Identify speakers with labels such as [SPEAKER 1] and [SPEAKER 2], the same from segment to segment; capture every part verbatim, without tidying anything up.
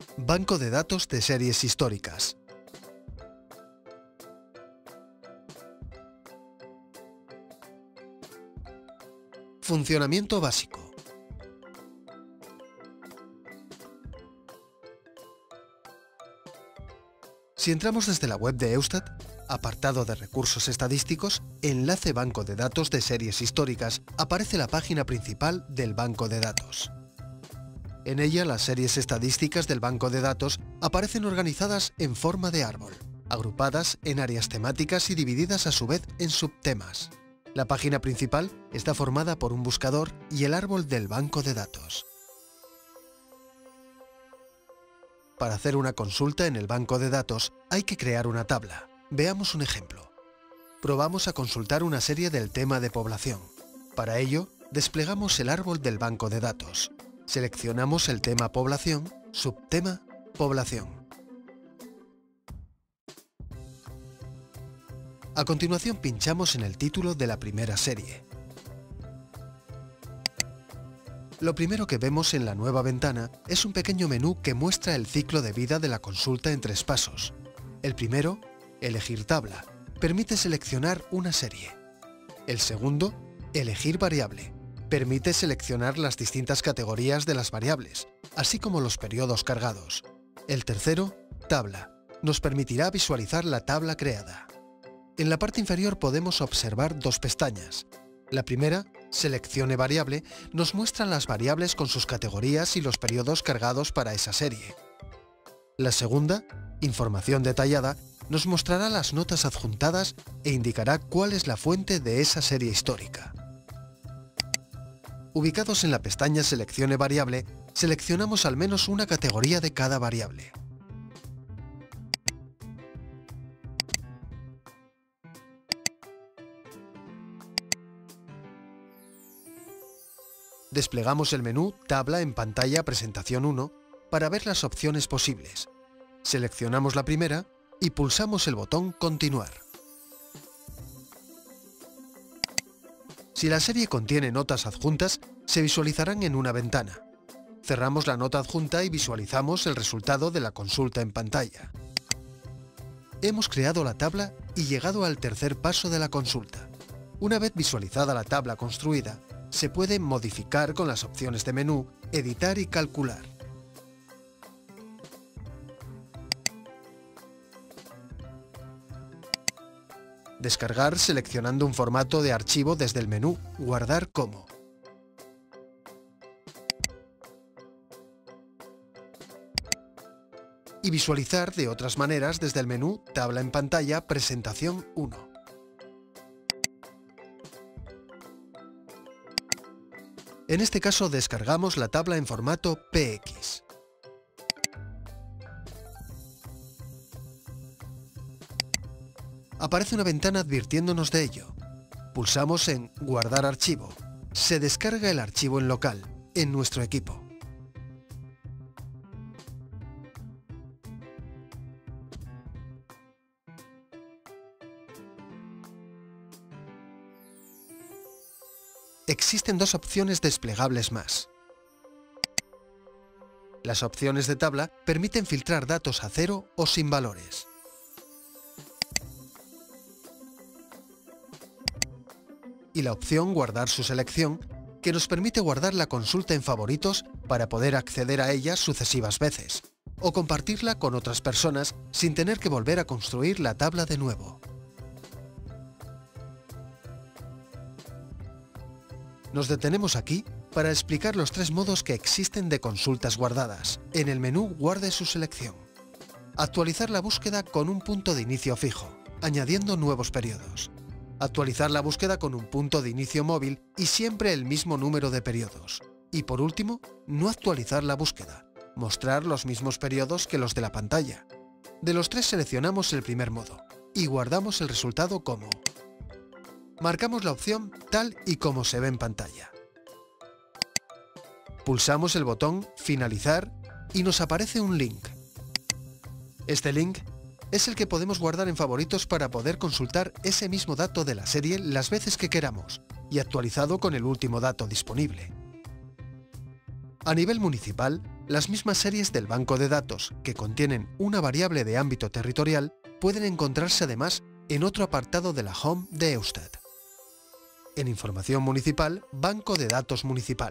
[SPEAKER 1] Banco de datos de series históricas. Funcionamiento básico. Si entramos desde la web de Eustat, apartado de recursos estadísticos, enlace Banco de datos de series históricas, aparece la página principal del banco de datos. En ella, las series estadísticas del banco de datos aparecen organizadas en forma de árbol, agrupadas en áreas temáticas y divididas a su vez en subtemas. La página principal está formada por un buscador y el árbol del banco de datos. Para hacer una consulta en el banco de datos hay que crear una tabla. Veamos un ejemplo. Probamos a consultar una serie del tema de población. Para ello, desplegamos el árbol del banco de datos. Seleccionamos el tema población, subtema población. A continuación pinchamos en el título de la primera serie. Lo primero que vemos en la nueva ventana es un pequeño menú que muestra el ciclo de vida de la consulta en tres pasos. El primero, elegir tabla, permite seleccionar una serie. El segundo, elegir variable, permite seleccionar las distintas categorías de las variables, así como los periodos cargados. El tercero, tabla, nos permitirá visualizar la tabla creada. En la parte inferior podemos observar dos pestañas. La primera, Seleccione variable, nos muestra las variables con sus categorías y los periodos cargados para esa serie. La segunda, Información detallada, nos mostrará las notas adjuntadas e indicará cuál es la fuente de esa serie histórica. Ubicados en la pestaña Seleccione variable, seleccionamos al menos una categoría de cada variable. Desplegamos el menú Tabla en pantalla Presentación uno para ver las opciones posibles. Seleccionamos la primera y pulsamos el botón Continuar. Si la serie contiene notas adjuntas, se visualizarán en una ventana. Cerramos la nota adjunta y visualizamos el resultado de la consulta en pantalla. Hemos creado la tabla y llegado al tercer paso de la consulta. Una vez visualizada la tabla construida, se puede modificar con las opciones de menú, editar y calcular. Descargar seleccionando un formato de archivo desde el menú Guardar como. Y visualizar de otras maneras desde el menú Tabla en pantalla Presentación uno. En este caso descargamos la tabla en formato P X. Aparece una ventana advirtiéndonos de ello. Pulsamos en Guardar archivo. Se descarga el archivo en local, en nuestro equipo. Existen dos opciones desplegables más. Las opciones de tabla permiten filtrar datos a cero o sin valores. Y la opción Guardar su selección, que nos permite guardar la consulta en favoritos para poder acceder a ella sucesivas veces, o compartirla con otras personas sin tener que volver a construir la tabla de nuevo. Nos detenemos aquí para explicar los tres modos que existen de consultas guardadas. En el menú Guarde su selección. Actualizar la búsqueda con un punto de inicio fijo, añadiendo nuevos periodos. Actualizar la búsqueda con un punto de inicio móvil y siempre el mismo número de periodos. Y por último, no actualizar la búsqueda, mostrar los mismos periodos que los de la pantalla. De los tres seleccionamos el primer modo y guardamos el resultado como. Marcamos la opción tal y como se ve en pantalla. Pulsamos el botón Finalizar y nos aparece un link. Este link es el que podemos guardar en favoritos para poder consultar ese mismo dato de la serie las veces que queramos y actualizado con el último dato disponible. A nivel municipal, las mismas series del banco de datos que contienen una variable de ámbito territorial pueden encontrarse además en otro apartado de la Home de Eustat. En Información Municipal, Banco de Datos Municipal.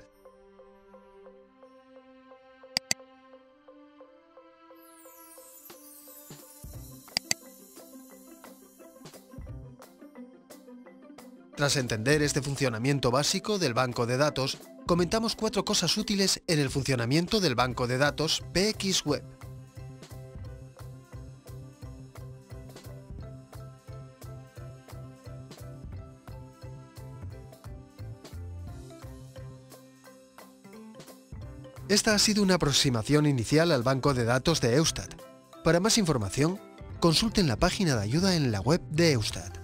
[SPEAKER 1] Tras entender este funcionamiento básico del banco de datos, comentamos cuatro cosas útiles en el funcionamiento del banco de datos P X Web. Esta ha sido una aproximación inicial al banco de datos de Eustat. Para más información, consulten la página de ayuda en la web de Eustat.